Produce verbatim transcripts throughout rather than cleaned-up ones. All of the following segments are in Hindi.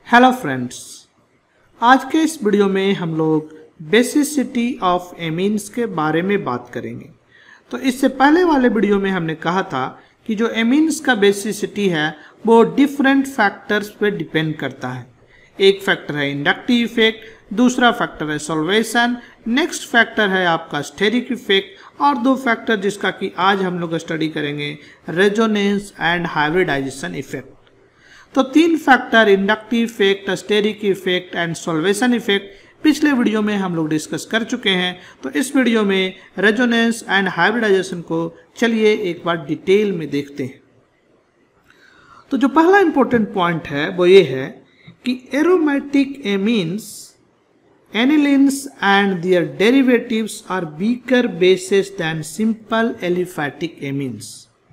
हेलो फ्रेंड्स, आज के इस वीडियो में हम लोग बेसिसिटी ऑफ एमीन्स के बारे में बात करेंगे। तो इससे पहले वाले वीडियो में हमने कहा था कि जो एमीन्स का बेसिसिटी है वो डिफरेंट फैक्टर्स पे डिपेंड करता है। एक फैक्टर है इंडक्टिव इफेक्ट, दूसरा फैक्टर है सॉल्वेशन, नेक्स्ट फैक्टर है आपका स्टेरिक इफेक्ट और दो फैक्टर जिसका कि आज हम लोग स्टडी करेंगे रेजोनेंस एंड हाइब्रिडाइजेशन इफेक्ट। तो तीन factor inductive effect, steric effect and solvation effect पिछले वीडियो में हम लोग डिस्कस कर चुके हैं। तो इस वीडियो में रेजोनेंस एंड हाइब्रिडाइजेशन को चलिए एक बार डिटेल में देखते हैं। तो जो पहला इंपॉर्टेंट पॉइंट है वो ये है कि aromatic amines, anilines and their derivatives are weaker bases than simple aliphatic amines.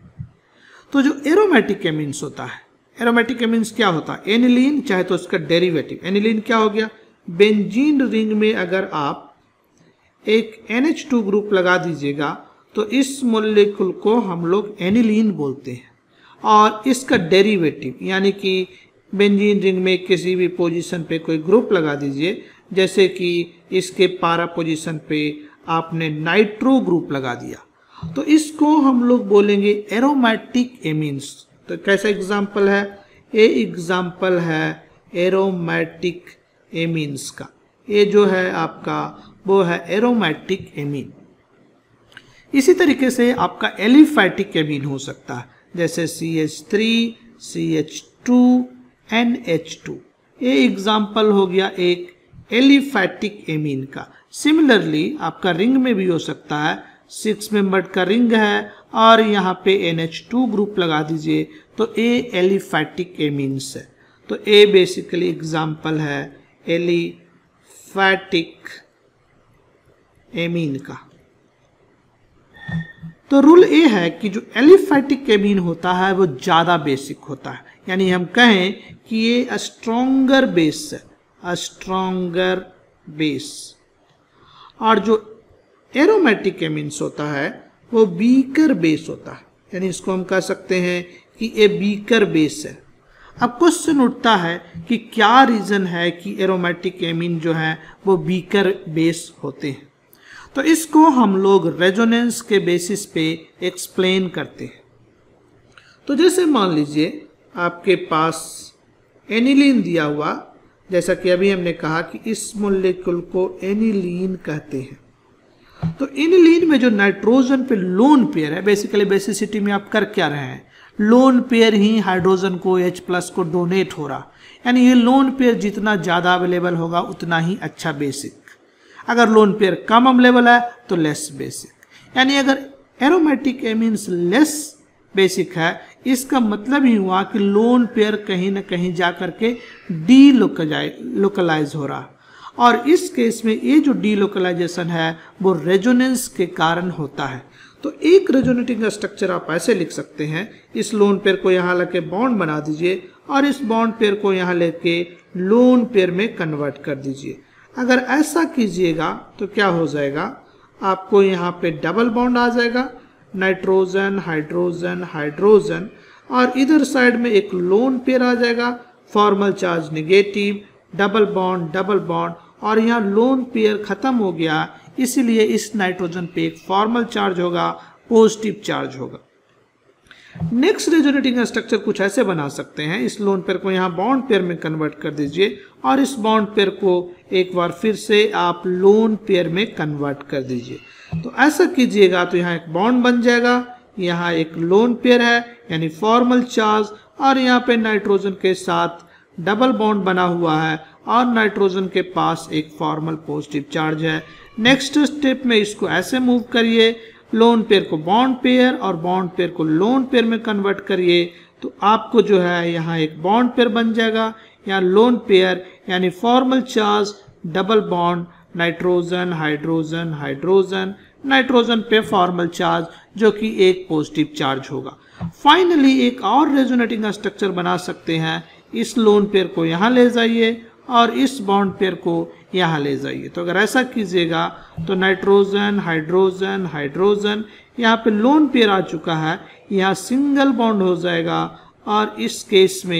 तो जो एरोमेटिक एमीन्स होता है, एरोमेटिक एमीन्स क्या होता है? एनिलीन चाहे तो उसका डेरिवेटिव। एनिलीन क्या हो गया? बेंजीन रिंग में अगर आप एक एन एच टू ग्रुप लगा दीजिएगा तो इस मॉलिक्यूल को हम लोग एनिलीन बोलते हैं। और इसका डेरिवेटिव यानी कि बेंजीन रिंग में किसी भी पोजीशन पे कोई ग्रुप लगा दीजिए, जैसे कि इसके पारा पोजीशन पे आपने नाइट्रो ग्रुप लगा दिया, तो इसको हम लोग बोलेंगे एरोमेटिक एमीन्स। तो कैसा एग्जाम्पल है? ये एग्जाम्पल है एरोमेटिक एमीन्स का। ये जो है आपका वो है एरोमेटिक एमीन। इसी तरीके से आपका एलिफैटिक एमीन हो सकता है, जैसे C H three, C H two, N H two. ये एग्जाम्पल हो गया एक एलिफैटिक एमीन का। सिमिलरली आपका रिंग में भी हो सकता है, सिक्स मेंबर्ड का रिंग है और यहाँ पे एन एच टू ग्रुप लगा दीजिए तो ए एलिफैटिक एमीन्स है। तो ए बेसिकली एग्जाम्पल है एलिफैटिक एमीन का। तो रूल ए है कि जो एलिफैटिक एमीन होता है वो ज़्यादा बेसिक होता है, यानी हम कहें कि ये स्ट्रॉन्गर बेस है, स्ट्रॉन्गर बेस। और जो एरोमेटिक एमीन्स होता है वो वीकर बेस होता है, यानी इसको हम कह सकते हैं कि ये वीकर बेस है। अब क्वेश्चन उठता है कि क्या रीज़न है कि एरोमेटिक एमीन जो है वो वीकर बेस होते हैं। तो इसको हम लोग रेजोनेंस के बेसिस पे एक्सप्लेन करते हैं। तो जैसे मान लीजिए आपके पास एनिलीन दिया हुआ, जैसा कि अभी हमने कहा कि इस मॉलिक्यूल को एनिलीन कहते हैं। तो एनिलीन में जो नाइट्रोजन पे लोन पेयर है, बेसिकली बेसिसिटी में आप कर क्या रहे हैं? लोन पेयर ही हाइड्रोजन को H प्लस को डोनेट हो रहा, यानी ये लोन पेयर जितना ज़्यादा अवेलेबल होगा उतना ही अच्छा बेसिक। अगर लोन पेयर कम अवेलेबल है तो लेस बेसिक। यानी अगर एरोमेटिक एमीन्स लेस बेसिक है, इसका मतलब ही हुआ कि लोन पेयर कहीं ना कहीं जा करके डी लोकलाइज हो रहा। और इस केस में ये जो डीलोकलाइजेशन है वो रेजोनेंस के कारण होता है। तो एक रेजोनेटिंग स्ट्रक्चर आप ऐसे लिख सकते हैं, इस लोन पेयर को यहाँ लेके बॉन्ड बना दीजिए और इस बॉन्ड पेयर को यहाँ लेके लोन पेयर में कन्वर्ट कर दीजिए। अगर ऐसा कीजिएगा तो क्या हो जाएगा? आपको यहाँ पे डबल बॉन्ड आ जाएगा, नाइट्रोजन हाइड्रोजन हाइड्रोजन, और इधर साइड में एक लोन पेयर आ जाएगा, formal charge negative, double bond double bond, और यहाँ लोन पेयर खत्म हो गया, इसीलिए इस नाइट्रोजन पे एक फॉर्मल चार्ज होगा, पॉजिटिव चार्ज होगा। नेक्स्ट रेजोनेटिंग स्ट्रक्चर कुछ ऐसे बना सकते हैं, इस लोन पेयर को यहाँ बॉन्ड पेयर में कन्वर्ट कर दीजिए और इस बॉन्ड पेयर को एक बार फिर से आप लोन पेयर में कन्वर्ट कर दीजिए। तो ऐसा कीजिएगा तो यहाँ एक बॉन्ड बन जाएगा, यहाँ एक लोन पेयर है यानी फॉर्मल चार्ज, और यहाँ पे नाइट्रोजन के साथ डबल बॉन्ड बना हुआ है और नाइट्रोजन के पास एक फॉर्मल पॉजिटिव चार्ज है। नेक्स्ट स्टेप में इसको ऐसे मूव करिए, लोन पेयर को बॉन्ड पेयर और बॉन्ड पेयर को लोन पेयर में कन्वर्ट करिए, तो आपको जो है यहाँ एक बॉन्ड पेयर बन जाएगा, यहाँ लोन पेयर यानी formal charge double bond, nitrogen hydrogen hydrogen, nitrogen पे फॉर्मल चार्ज जो कि एक पॉजिटिव चार्ज होगा। फाइनली एक और रेजोनेटिंग स्ट्रक्चर बना सकते हैं, इस लोन पेयर को यहाँ ले जाइए और इस बॉन्ड पेयर को यहाँ ले जाइए। तो अगर ऐसा कीजिएगा तो नाइट्रोजन हाइड्रोजन हाइड्रोजन, यहाँ पे लोन पेयर आ चुका है, यहाँ सिंगल बॉन्ड हो जाएगा और इस केस में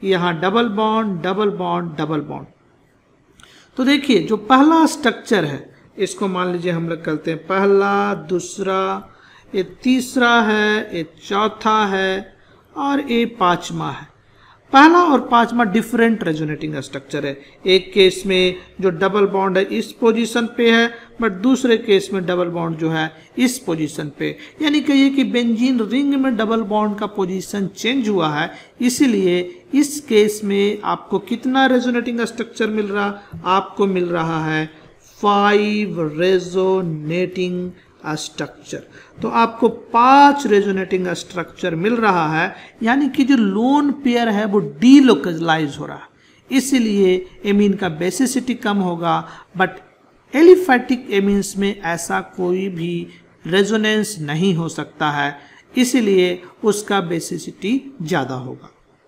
यहाँ double bond, double bond, double bond. तो देखिए जो पहला स्ट्रक्चर है इसको मान लीजिए हम लोग करते हैं पहला, दूसरा, ये तीसरा है, ये चौथा है और ये पांचवा है। पहला और पांचवा डिफरेंट रेजोनेटिंग स्ट्रक्चर है। एक केस में जो डबल बॉन्ड है इस पोजीशन पे है, बट दूसरे केस में डबल बॉन्ड जो है इस पोजीशन पे। यानी कहिए कि बेंजीन रिंग में डबल बॉन्ड का पोजीशन चेंज हुआ है, इसीलिए इस केस में आपको कितना रेजोनेटिंग स्ट्रक्चर मिल रहा, आपको मिल रहा है फाइव रेजोनेटिंग स्ट्रक्चर। तो आपको पांच रेजोनेटिंग स्ट्रक्चर मिल रहा है, यानी कि जो लोन पेयर है वो डीलोकलाइज हो रहा है, इसीलिए एमीन का बेसिसिटी कम होगा। बट एलिफैटिक एमीन्स में ऐसा कोई भी रेजोनेंस नहीं हो सकता है, इसीलिए उसका बेसिसिटी ज़्यादा होगा।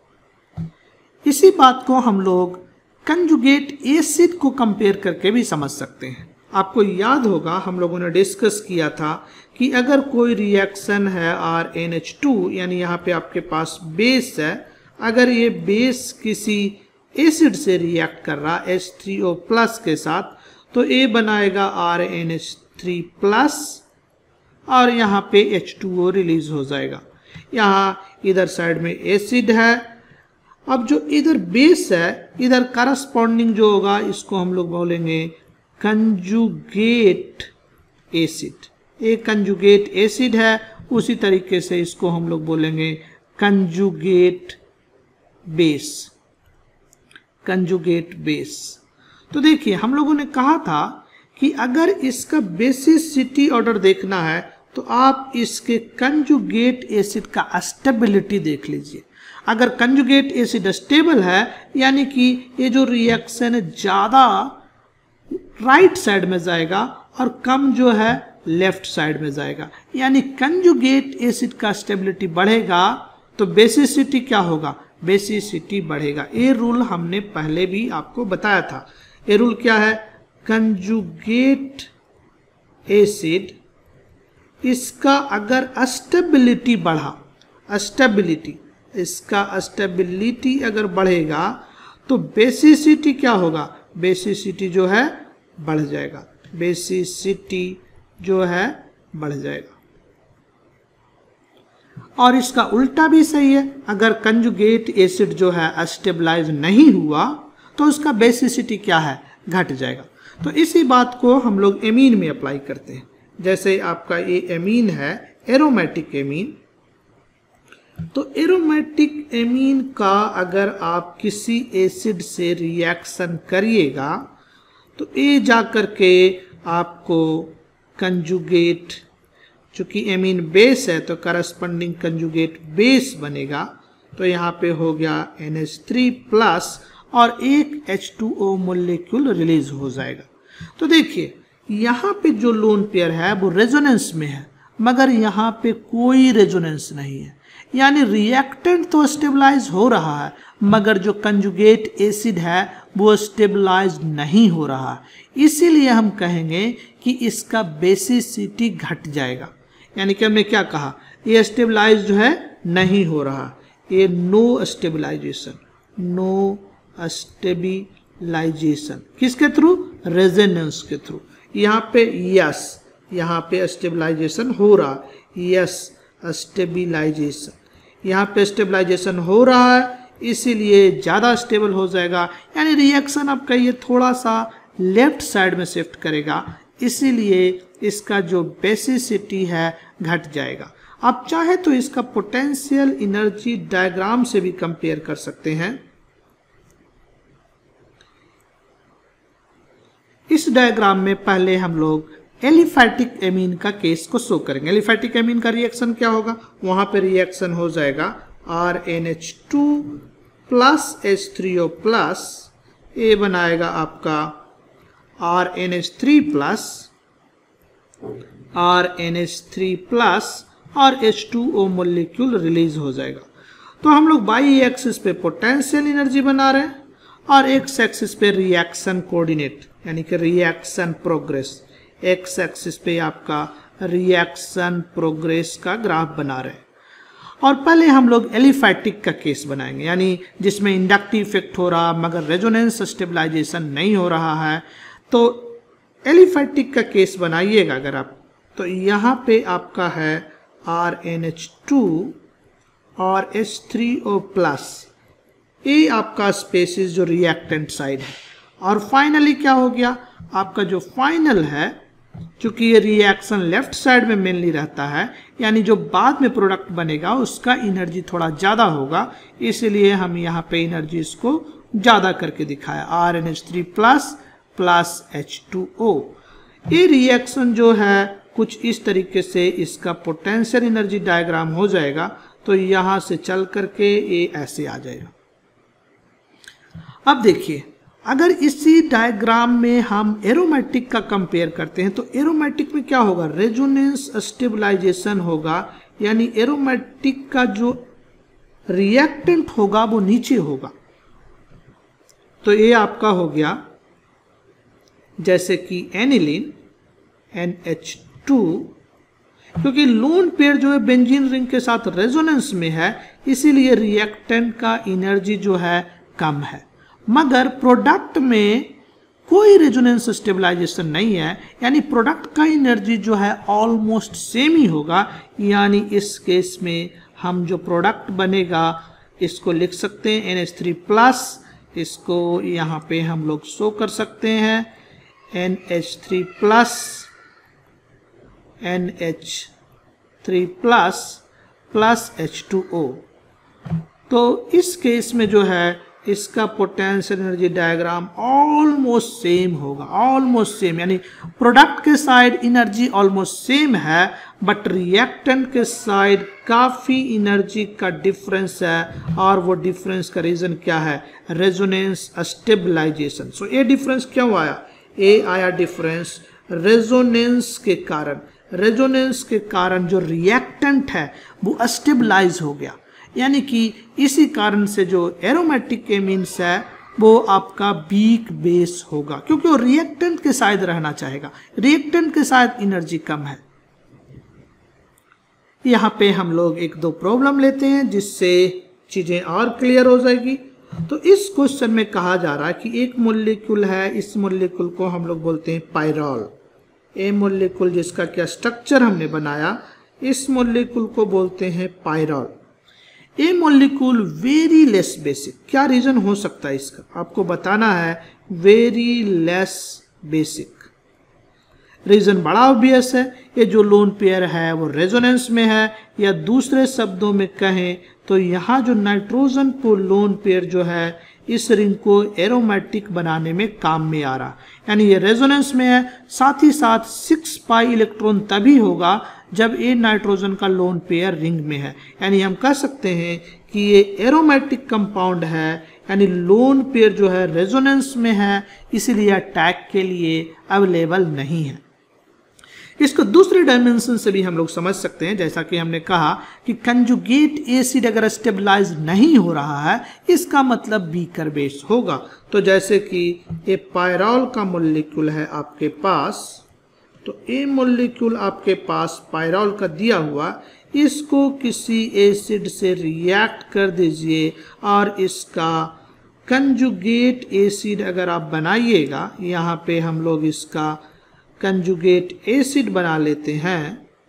इसी बात को हम लोग कंजुगेट एसिड को कंपेयर करके भी समझ सकते हैं। आपको याद होगा हम लोगों ने डिस्कस किया था कि अगर कोई रिएक्शन है आर एन एच टू, यानी यहाँ पे आपके पास बेस है, अगर ये बेस किसी एसिड से रिएक्ट कर रहा एच थ्री ओ प्लस के साथ, तो ए बनाएगा R N H three plus और यहाँ पे एच टू ओ रिलीज हो जाएगा। यहाँ इधर साइड में एसिड है। अब जो इधर बेस है, इधर करस्पॉन्डिंग जो होगा इसको हम लोग बोलेंगे कंजुगेट एसिड। एक कंजुगेट एसिड है, उसी तरीके से इसको हम लोग बोलेंगे कंजुगेट बेस, कंजुगेट बेस। तो देखिए हम लोगों ने कहा था कि अगर इसका बेसिसिटी ऑर्डर देखना है तो आप इसके कंजुगेट एसिड का स्टेबिलिटी देख लीजिए। अगर कंजुगेट एसिड स्टेबल है, यानी कि ये जो रिएक्शन है ज़्यादा राइट साइड में जाएगा और कम जो है लेफ्ट साइड में जाएगा, यानी कंजुगेट एसिड का स्टेबिलिटी बढ़ेगा तो बेसिसिटी क्या होगा, बेसिसिटी बढ़ेगा। ये रूल हमने पहले भी आपको बताया था। ये रूल क्या है, कंजुगेट एसिड इसका अगर स्टेबिलिटी बढ़ा, स्टेबिलिटी इसका स्टेबिलिटी अगर बढ़ेगा तो बेसिसिटी क्या होगा, बेसिसिटी जो है बढ़ जाएगा, बेसिसिटी जो है बढ़ जाएगा। और इसका उल्टा भी सही है, अगर कंजुगेट एसिड जो है स्टेबलाइज नहीं हुआ तो उसका बेसिसिटी क्या है, घट जाएगा। तो इसी बात को हम लोग एमीन में अप्लाई करते हैं। जैसे आपका ये एमीन है, एरोमेटिक एमीन, तो एरोमेटिक एमीन का अगर आप किसी एसिड से रिएक्शन करिएगा तो ये जा कर के आपको कंजुगेट, चूँकि एमीन बेस है तो करस्पॉन्डिंग कंजुगेट बेस बनेगा। तो यहाँ पे हो गया एन एच थ्री प्लस और एक H two O molecule release हो जाएगा। तो देखिए यहाँ पे जो लोन पेयर है वो रेजोनेंस में है, मगर यहाँ पे कोई रेजोनेंस नहीं है, यानी रिएक्टेंट तो स्टेबलाइज हो रहा है मगर जो कंजुगेट एसिड है वो स्टेबलाइज नहीं हो रहा। इसीलिए हम कहेंगे कि इसका बेसिसिटी घट जाएगा। यानी कि हमने क्या कहा, ये स्टेबलाइज जो है नहीं हो रहा, ये नो स्टेबलाइजेशन, नो स्टेबलाइजेशन किसके थ्रू, रेजोनेंस के थ्रू। यहाँ पे यस, यहाँ पे स्टेबलाइजेशन हो रहा, यस स्टेबलाइजेशन, यहाँ पे स्टेबलाइजेशन हो रहा है, इसीलिए ज़्यादा स्टेबल हो जाएगा। यानी रिएक्शन आप कहिए थोड़ा सा लेफ्ट साइड में शिफ्ट करेगा, इसीलिए इसका जो बेसिसिटी है घट जाएगा। आप चाहे तो इसका पोटेंशियल एनर्जी डायग्राम से भी कंपेयर कर सकते हैं। इस डायग्राम में पहले हम लोग एलिफैटिक एमीन का केस को शो करेंगे। एलिफैटिक एमीन का रिएक्शन क्या होगा, वहां पे रिएक्शन हो जाएगा R N H two plus H three O plus, ए बनाएगा आपका R N H three plus, R N H three plus और H two O molecule release हो जाएगा। तो हम लोग बाई एक्सिस पे पोटेंशियल एनर्जी बना रहे हैं और एक्स एक्सिस पे रिएक्शन कोऑर्डिनेट यानी कि रिएक्शन प्रोग्रेस, एक्स एक्सिस पे आपका रिएक्शन प्रोग्रेस का ग्राफ बना रहे हैं। और पहले हम लोग एलिफैटिक का केस बनाएंगे, यानी जिसमें इंडक्टिव इफेक्ट हो रहा मगर रेजोनेंस स्टेबलाइजेशन नहीं हो रहा है। तो एलिफैटिक का केस बनाइएगा अगर आप, तो यहाँ पे आपका है आर एन एच टू और एच थ्री ओ प्लस, ये आपका स्पेसिस जो रिएक्टेंट साइड है। और फाइनली क्या हो गया, आपका जो फाइनल है, चूंकि ये रिएक्शन लेफ्ट साइड में मेनली रहता है, यानी जो बाद में प्रोडक्ट बनेगा उसका एनर्जी थोड़ा ज़्यादा होगा, इसलिए हम यहाँ पे एनर्जी इसको ज़्यादा करके दिखाया, R N H three plus plus H two O. ये रिएक्शन जो है कुछ इस तरीके से इसका पोटेंशियल एनर्जी डायग्राम हो जाएगा। तो यहाँ से चल करके ये ऐसे आ जाएगा। अब देखिए, अगर इसी डायग्राम में हम एरोमेटिक का कंपेयर करते हैं तो एरोमेटिक में क्या होगा, रेजोनेंस स्टेबलाइजेशन होगा, यानी एरोमेटिक का जो रिएक्टेंट होगा वो नीचे होगा। तो ये आपका हो गया जैसे कि एनिलीन एन एच टू, क्योंकि लोन पेयर जो है बेंजीन रिंग के साथ रेजोनेंस में है, इसीलिए रिएक्टेंट का एनर्जी जो है कम है, मगर प्रोडक्ट में कोई रेजोनेंस स्टेबलाइजेशन नहीं है, यानी प्रोडक्ट का एनर्जी जो है ऑलमोस्ट सेम ही होगा। यानी इस केस में हम जो प्रोडक्ट बनेगा इसको लिख सकते हैं एन एच थ्री प्लस, इसको यहाँ पे हम लोग शो कर सकते हैं N H three plus N H three plus plus H two O. तो इस केस में जो है इसका potential energy diagram almost same होगा, ऑलमोस्ट सेम, यानी प्रोडक्ट के साइड एनर्जी ऑलमोस्ट सेम है, बट रिएक्टेंट के साइड काफ़ी एनर्जी का डिफरेंस है। और वो डिफरेंस का रीज़न क्या है, रेजोनेंस स्टेबलाइजेशन। सो ये डिफरेंस क्यों आया, ये आया डिफरेंस रेजोनेंस के कारण। रेजोनेंस के कारण जो रिएक्टेंट है वो स्टेबलाइज हो गया, यानी कि इसी कारण से जो एरोमेटिक एमीन्स है वो आपका वीक बेस होगा, क्योंकि वो रिएक्टेंट के साथ रहना चाहेगा, रिएक्टेंट के साथ एनर्जी कम है। यहाँ पे हम लोग एक दो प्रॉब्लम लेते हैं जिससे चीजें और क्लियर हो जाएगी। तो इस क्वेश्चन में कहा जा रहा है कि एक मॉलिक्यूल है, इस मॉलिक्यूल को हम लोग बोलते हैं पायरॉल। ए मॉलिक्यूल जिसका क्या स्ट्रक्चर हमने बनाया, इस मॉलिक्यूल को बोलते हैं pyrrole. A molecule very less basic, क्या रीजन हो सकता है इसका, आपको बताना है। वेरी लेस बेसिक, रीजन बड़ा ऑब्वियस है, ये जो लोन पेयर है वो रेजोनेंस में है, या दूसरे शब्दों में कहें तो यहाँ जो नाइट्रोजन को लोन पेयर जो है इस रिंग को एरोमेटिक बनाने में काम में आ रहा, यानी ये रेजोनेंस में है। साथ ही साथ सिक्स पाई इलेक्ट्रॉन तभी होगा जब ये नाइट्रोजन का लोन पेयर रिंग में है, यानी हम कह सकते हैं कि ये एरोमेटिक कंपाउंड है, यानी लोन पेयर जो है रेजोनेंस में है, इसलिए अटैक के लिए अवेलेबल नहीं है। इसको दूसरे डायमेंशन से भी हम लोग समझ सकते हैं, जैसा कि हमने कहा कि कंजुगेट एसिड अगर स्टेबलाइज नहीं हो रहा है इसका मतलब वीकर बेस होगा। तो जैसे कि ये पायरॉल का मॉलिक्यूल है आपके पास, तो ये मॉलिक्यूल आपके पास पायरॉल का दिया हुआ, इसको किसी एसिड से रिएक्ट कर दीजिए और इसका कंजुगेट एसिड अगर आप बनाइएगा, यहाँ पे हम लोग इसका कंजुगेट एसिड बना लेते हैं,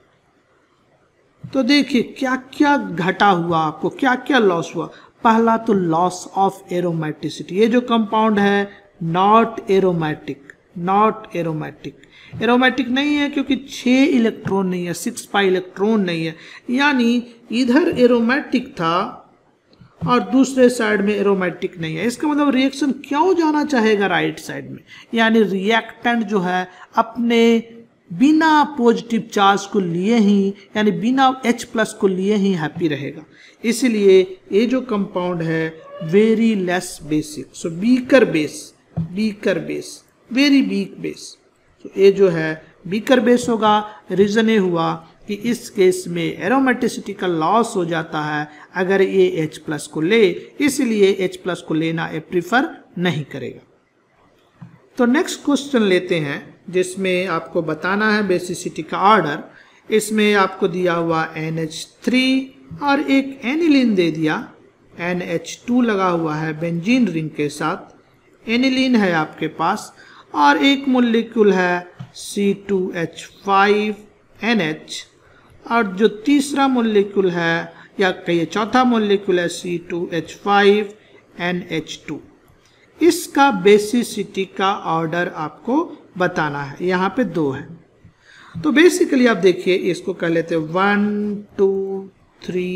तो देखिए क्या क्या घटा हुआ, आपको क्या क्या लॉस हुआ। पहला तो लॉस ऑफ एरोमेटिसिटी, ये जो कंपाउंड है not aromatic, not aromatic, aromatic नहीं है क्योंकि छह इलेक्ट्रॉन नहीं है, सिक्स पाई इलेक्ट्रॉन नहीं है, यानी इधर एरोमेटिक था और दूसरे साइड में एरोमेटिक नहीं है। इसका मतलब रिएक्शन क्यों जाना चाहेगा राइट साइड में, यानी रिएक्टेंट जो है अपने बिना पॉजिटिव चार्ज को लिए ही, यानी बिना H प्लस को लिए ही हैप्पी रहेगा। इसलिए ये जो कंपाउंड है very less basic, so weaker base, weaker base, very weak base. तो ये जो है वीकर बेस होगा। रीजन ये हुआ कि इस केस में एरोमेटिसिटी का लॉस हो जाता है अगर ये H प्लस को ले, इसलिए H प्लस को लेना ये प्रीफर नहीं करेगा। तो नेक्स्ट क्वेश्चन लेते हैं जिसमें आपको बताना है बेसिसिटी का ऑर्डर। इसमें आपको दिया हुआ एन एच थ्री और एक एनिलीन दे दिया, एन एच टू लगा हुआ है बेंजीन रिंग के साथ, एनिलीन है आपके पास, और एक मॉलिक्यूल है C two H five N H, और जो तीसरा मॉलिक्यूल है या कहिए चौथा मॉलिक्यूल है C two H five N H two. इसका बेसिसिटी का ऑर्डर आपको बताना है। यहाँ पे दो है, तो बेसिकली आप देखिए इसको कह लेते हैं वन टू थ्री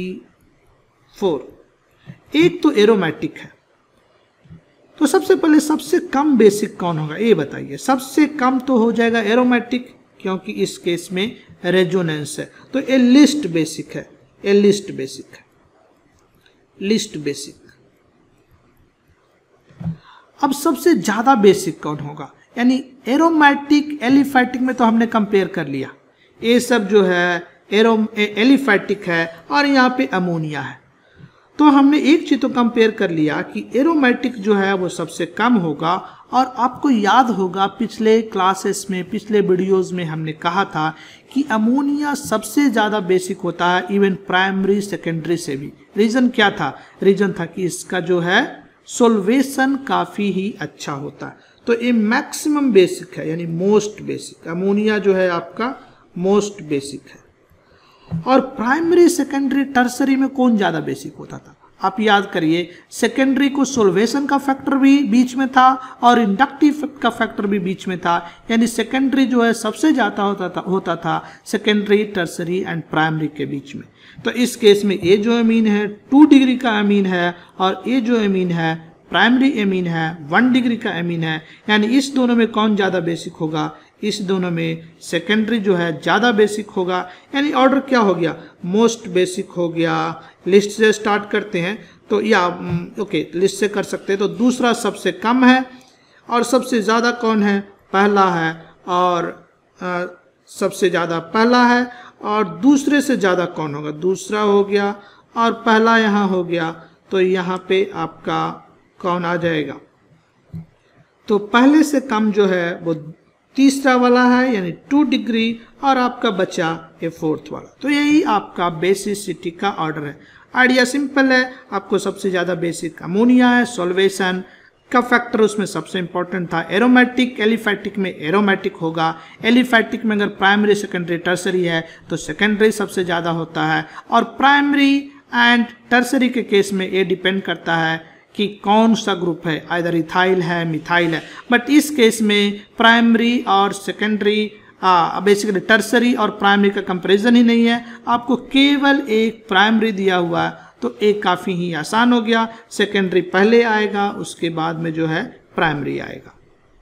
फोर। एक तो एरोमेटिक है, तो सबसे पहले सबसे कम बेसिक कौन होगा ये बताइए। सबसे कम तो हो जाएगा एरोमेटिक, क्योंकि इस केस में रेजोनेंस है, तो ये लिस्ट बेसिक है, ये लिस्ट बेसिक है, लिस्ट बेसिक। अब सबसे ज्यादा बेसिक कौन होगा, यानी एरोमेटिक एलिफैटिक में तो हमने कंपेयर कर लिया, ये सब जो है एरो एलिफैटिक है और यहाँ पे अमोनिया है, तो हमने एक चीज तो कंपेयर कर लिया कि एरोमेटिक जो है वो सबसे कम होगा। और आपको याद होगा पिछले क्लासेस में, पिछले वीडियोस में हमने कहा था कि अमोनिया सबसे ज़्यादा बेसिक होता है, इवन प्राइमरी सेकेंडरी से भी। रीज़न क्या था? रीज़न था कि इसका जो है सोल्वेशन काफ़ी ही अच्छा होता है, तो ये मैक्सिमम बेसिक है, यानी मोस्ट बेसिक। अमोनिया जो है आपका मोस्ट बेसिक है। और प्राइमरी सेकेंडरी टर्सरी में कौन ज़्यादा बेसिक होता था? आप याद करिए, सेकेंडरी को सोल्वेशन का फैक्टर भी बीच में था और इंडक्टिव का फैक्टर भी बीच में था, यानी सेकेंडरी जो है सबसे ज़्यादा होता था होता था सेकेंडरी, टर्सरी एंड प्राइमरी के बीच में। तो इस केस में ये जो अमीन है टू डिग्री का अमीन है और ये जो अमीन है प्राइमरी अमीन है वन डिग्री का अमीन है, यानी इस दोनों में कौन ज़्यादा बेसिक होगा? इस दोनों में सेकेंडरी जो है ज़्यादा बेसिक होगा। यानी ऑर्डर क्या हो गया? मोस्ट बेसिक हो गया। लिस्ट से स्टार्ट करते हैं तो या ओके लिस्ट से कर सकते हैं, तो दूसरा सबसे कम है और सबसे ज़्यादा कौन है? पहला है, और आ, सबसे ज़्यादा पहला है, और दूसरे से ज़्यादा कौन होगा? दूसरा हो गया, और पहला यहाँ हो गया, तो यहाँ पे आपका कौन आ जाएगा? तो पहले से कम जो है वो तीसरा वाला है, यानी टू डिग्री, और आपका बचा ये फोर्थ वाला। तो यही आपका बेसिसिटी का ऑर्डर है। आइडिया सिंपल है, आपको सबसे ज़्यादा बेसिक अमोनिया है, सॉल्वेशन का फैक्टर उसमें सबसे इंपॉर्टेंट था एरोमेटिक, एलिफैटिक में एरोमेटिक होगा, एलिफैटिक में अगर प्राइमरी सेकेंडरी टर्सरी है तो सेकेंडरी सबसे ज़्यादा होता है, और प्राइमरी एंड टर्सरी के केस में ये डिपेंड करता है कि कौन सा ग्रुप है, आइदर इथाइल है मिथाइल है। बट इस केस में प्राइमरी और सेकेंडरी बेसिकली टर्सरी और प्राइमरी का कंपैरिजन ही नहीं है, आपको केवल एक प्राइमरी दिया हुआ है, तो एक काफ़ी ही आसान हो गया। सेकेंडरी पहले आएगा, उसके बाद में जो है प्राइमरी आएगा।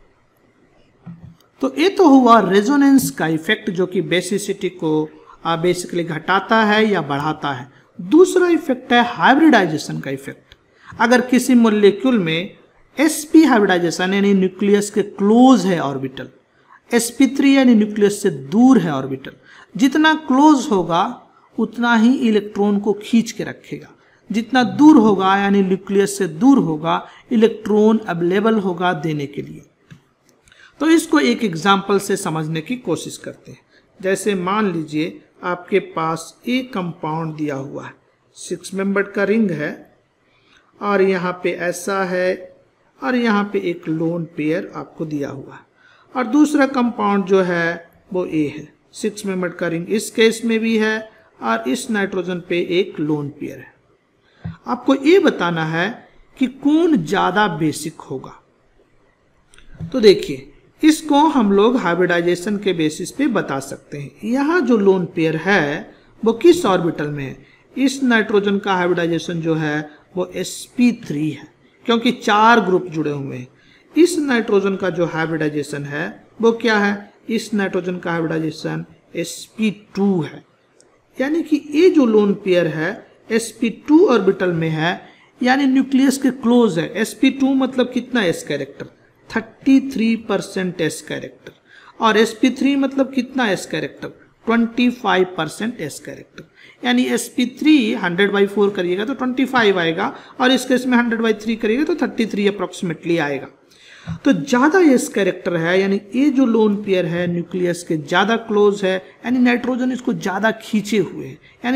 तो ये तो हुआ रेजोनेंस का इफेक्ट, जो कि बेसिसिटी को बेसिकली घटाता है या बढ़ाता है। दूसरा इफेक्ट है हाइब्रिडाइजेशन का इफेक्ट। अगर किसी मॉलिक्यूल में sp हाइब्रिडाइजेशन यानी न्यूक्लियस के क्लोज है ऑर्बिटल, एस पी थ्री यानी न्यूक्लियस से दूर है ऑर्बिटल, जितना क्लोज होगा उतना ही इलेक्ट्रॉन को खींच के रखेगा, जितना दूर होगा यानी न्यूक्लियस से दूर होगा इलेक्ट्रॉन अवेलेबल होगा देने के लिए। तो इसको एक एग्जाम्पल से समझने की कोशिश करते हैं। जैसे मान लीजिए आपके पास एक कंपाउंड दिया हुआ है, सिक्स मेंबर्ड का रिंग है, और यहाँ पे ऐसा है, और यहाँ पे एक लोन पेयर आपको दिया हुआ है, और दूसरा कंपाउंड जो है वो ए है, सिक्स मेंबर्ड का रिंग इस केस में भी है, और इस नाइट्रोजन पे एक लोन पेयर है। आपको ये बताना है कि कौन ज़्यादा बेसिक होगा। तो देखिए, इसको हम लोग हाइब्रिडाइजेशन के बेसिस पे बता सकते हैं। यहाँ जो लोन पेयर है वो किस ऑर्बिटल में है? इस नाइट्रोजन का हाइब्रिडाइजेशन जो है वो एस पी थ्री है, क्योंकि चार ग्रुप जुड़े हुए हैं। इस नाइट्रोजन का जो हाइब्रिडाइजेशन है वो क्या है? इस नाइट्रोजन का हाइब्रिडाइजेशन एस पी टू है, यानी कि ये जो लोन पेयर है एस पी टू ऑर्बिटल में है, यानी न्यूक्लियस के क्लोज है। एस पी टू मतलब कितना s character? Thirty three percent s character, और एस पी थ्री मतलब कितना s character? Twenty five percent s character, यानी s p three hundred by four करिएगा तो ट्वेंटी फाइव आएगा, और इस केस में हंड्रेड बाई थ्री करिएगा तो थर्टी थ्री अप्रोक्सीमेटली आएगा। तो ज़्यादा एस कैरेक्टर है, यानी ये जो लोन पेयर है न्यूक्लियस के ज़्यादा क्लोज है, यानी नाइट्रोजन इसको ज़्यादा खींचे हुए है, यानी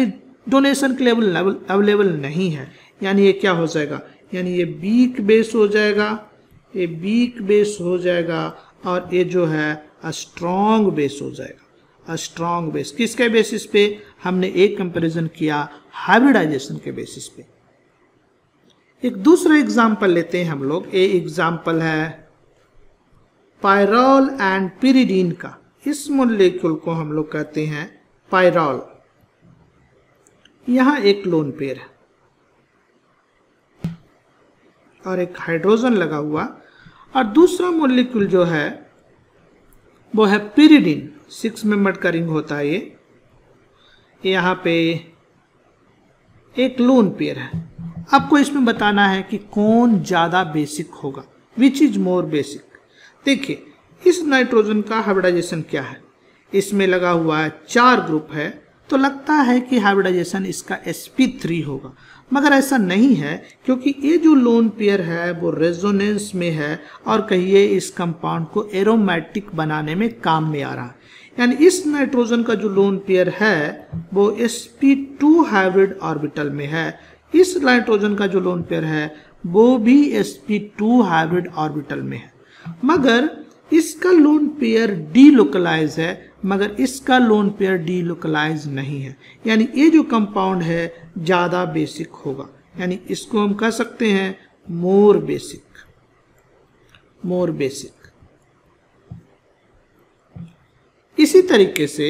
डोनेशन के लेवल अवेलेबल नहीं है, यानी ये क्या हो जाएगा, यानी ये वीक बेस हो जाएगा, ये वीक बेस हो जाएगा और ये जो है स्ट्रॉन्ग बेस हो जाएगा। स्ट्रॉन्ग बेस किसके बेसिस पे, हमने एक कंपैरिजन किया हाइब्रिडाइजेशन के बेसिस पे। एक दूसरा एग्जांपल लेते हैं हम लोग, ये एग्जांपल है पायरॉल एंड पिरिडीन का। इस मॉलिक्यूल को हम लोग कहते हैं पायरॉल। यहां एक लोन पेयर है और एक हाइड्रोजन लगा हुआ, और दूसरा मॉलिक्यूल जो है वो है पिरिडीन। सिक्स मेंबर्ड का रिंग होता है ये। यहाँ पे एक लोन पेयर है। आपको इसमें बताना है कि कौन ज़्यादा बेसिक होगा, विच इज मोर बेसिक। देखिए इस नाइट्रोजन का हाइब्रिडाइजेशन क्या है, इसमें लगा हुआ है चार ग्रुप है, तो लगता है कि हाइब्रिडाइजेशन इसका एस पी थ्री होगा, मगर ऐसा नहीं है, क्योंकि ये जो लोन पेयर है वो रेजोनेंस में है और कहिए इस कंपाउंड को एरोमेटिक बनाने में काम में आ रहा है। यानी इस नाइट्रोजन का जो लोन पेयर है वो s p two hybrid orbital में है, इस नाइट्रोजन का जो लोन पेयर है वो भी s p two hybrid orbital में है, मगर इसका लोन पेयर डीलोकलाइज है, मगर इसका लोन पेयर डीलोकलाइज नहीं है। यानी ये जो कंपाउंड है ज़्यादा बेसिक होगा, यानी इसको हम कह सकते हैं मोर बेसिक, मोर बेसिक। इसी तरीके से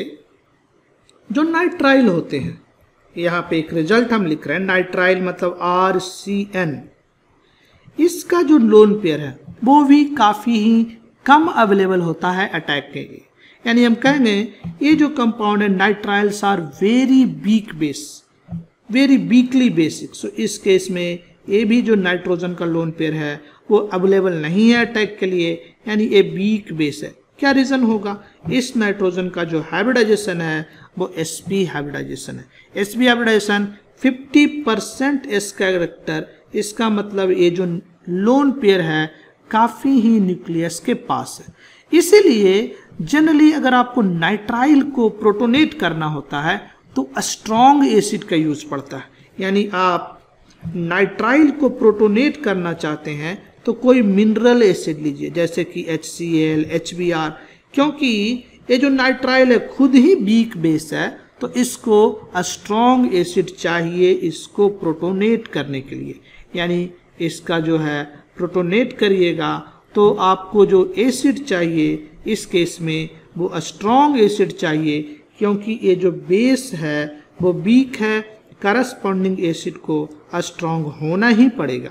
जो नाइट्राइल होते हैं, यहाँ पे एक रिजल्ट हम लिख रहे हैं, नाइट्राइल मतलब आर सी एन, इसका जो लोन पेयर है वो भी काफ़ी ही कम अवेलेबल होता है अटैक के लिए। यानी हम कहेंगे ये जो कंपाउंड है nitriles are very weak base, very weakly basic. So इस केस में ये भी जो नाइट्रोजन का लोन पेयर है वो अवेलेबल नहीं है अटैक के लिए, यानी ये वीक बेस है। क्या रीज़न होगा, इस नाइट्रोजन का जो हाइब्रिडाइजेशन है वो एस पी हाइब्रिडाइजेशन है। S p hybridization fifty percent s character, इसका मतलब ये जो लोन पेयर है काफ़ी ही न्यूक्लियस के पास है। इसीलिए जनरली अगर आपको नाइट्राइल को प्रोटोनेट करना होता है तो स्ट्रॉन्ग एसिड का यूज पड़ता है। यानी आप नाइट्राइल को प्रोटोनेट करना चाहते हैं तो कोई मिनरल एसिड लीजिए, जैसे कि H C L, H B R, क्योंकि ये जो नाइट्राइल है खुद ही वीक बेस है, तो इसको स्ट्रॉन्ग एसिड चाहिए इसको प्रोटोनेट करने के लिए। यानी इसका जो है प्रोटोनेट करिएगा तो आपको जो एसिड चाहिए इस केस में वो स्ट्रॉन्ग एसिड चाहिए, क्योंकि ये जो बेस है वो वीक है, करस्पॉन्डिंग एसिड को स्ट्रॉन्ग होना ही पड़ेगा।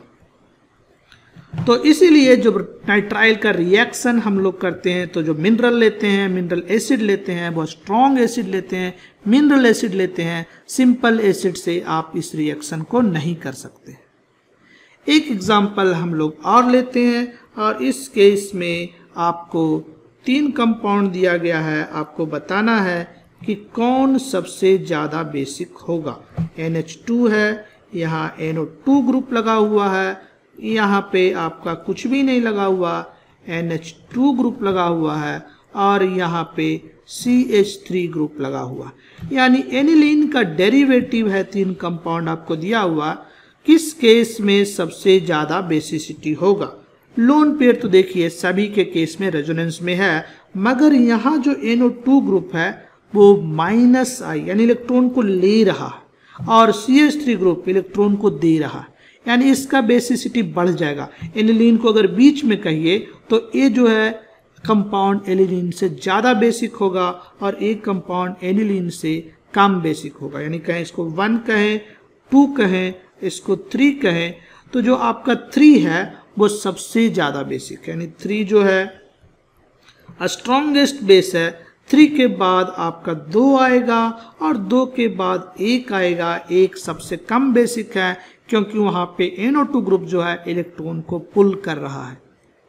तो इसीलिए जो नाइट्राइल का रिएक्शन हम लोग करते हैं तो जो मिनरल लेते हैं, मिनरल एसिड लेते हैं, वो स्ट्रॉन्ग एसिड लेते हैं, मिनरल एसिड लेते हैं। सिंपल एसिड से आप इस रिएक्शन को नहीं कर सकते। एक एग्जाम्पल हम लोग और लेते हैं, और इस केस में आपको तीन कंपाउंड दिया गया है, आपको बताना है कि कौन सबसे ज़्यादा बेसिक होगा। एन एच टू है, यहाँ एन ओ टू ग्रुप लगा हुआ है, यहाँ पे आपका कुछ भी नहीं लगा हुआ, एन एच टू ग्रुप लगा हुआ है, और यहाँ पे सी एच थ्री ग्रुप लगा हुआ। यानी एनिलीन का डेरिवेटिव है, तीन कंपाउंड आपको दिया हुआ, किस केस में सबसे ज़्यादा बेसिसिटी होगा। लोन पेयर तो देखिए सभी के केस में रेजोनेंस में है, मगर यहाँ जो एन ओ टू ग्रुप है वो माइनस आई यानी इलेक्ट्रॉन को ले रहा है, और C H three group electron को दे रहा है, यानी इसका बेसिसिटी बढ़ जाएगा। एनिलीन को अगर बीच में कहिए तो ये जो है कंपाउंड एनिलीन से ज़्यादा बेसिक होगा, और एक कंपाउंड एनिलीन से कम बेसिक होगा। यानी कहें इसको वन कहें, टू कहें, इसको थ्री कहें, तो जो आपका थ्री है वो सबसे ज़्यादा बेसिक है। यानी थ्री जो है स्ट्रॉन्गेस्ट बेस है, थ्री के बाद आपका दो आएगा और दो के बाद एक आएगा, एक सबसे कम बेसिक है क्योंकि वहाँ पे एन ओ टू ग्रुप जो है इलेक्ट्रॉन को पुल कर रहा है।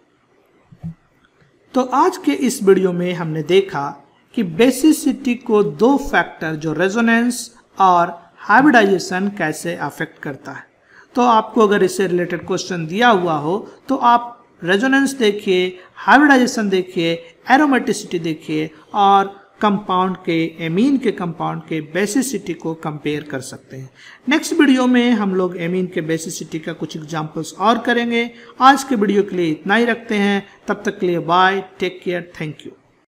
तो आज के इस वीडियो में हमने देखा कि बेसिसिटी को दो फैक्टर जो रेजोनेंस और हाइब्रिडाइजेशन कैसे अफेक्ट करता है। तो आपको अगर इससे रिलेटेड क्वेश्चन दिया हुआ हो तो आप रेजोनेंस देखिए, हाइब्रिडाइजेशन देखिए, एरोमेटिसिटी देखिए और कंपाउंड के एमीन के कंपाउंड के बेसिसिटी को कंपेयर कर सकते हैं। नेक्स्ट वीडियो में हम लोग एमीन के बेसिसिटी का कुछ एग्जांपल्स और करेंगे। आज के वीडियो के लिए इतना ही रखते हैं, तब तक के लिए bye, take care, thank you.